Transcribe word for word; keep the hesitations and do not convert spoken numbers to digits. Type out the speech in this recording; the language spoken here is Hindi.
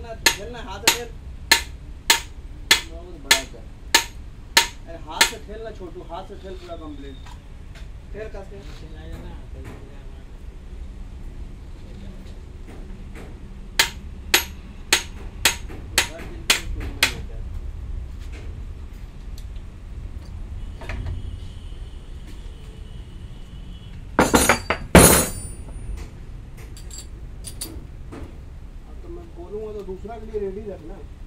ठेलना ठेलना हाथ से ठेल बहुत बड़ा कर। अरे हाथ से ठेलना छोटू, हाथ से ठेल पूरा कंप्लीट ठेल कस के बोलूँगा तो दूसरा के लिए रेडी रखना।